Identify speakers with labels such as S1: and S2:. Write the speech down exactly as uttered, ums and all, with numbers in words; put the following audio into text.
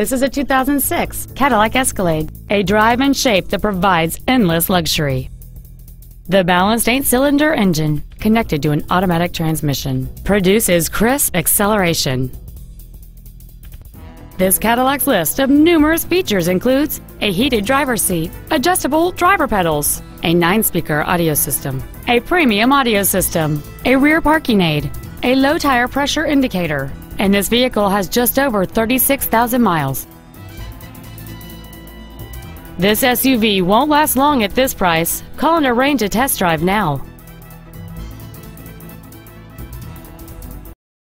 S1: This is a two thousand six Cadillac Escalade, a drive and shape that provides endless luxury. The balanced eight-cylinder engine, connected to an automatic transmission, produces crisp acceleration. This Cadillac's list of numerous features includes a heated driver's seat, adjustable driver pedals, a nine-speaker audio system, a premium audio system, a rear parking aid, a low tire pressure indicator, and this vehicle has just over thirty-six thousand miles. This S U V won't last long at this price. Call and arrange a test drive now.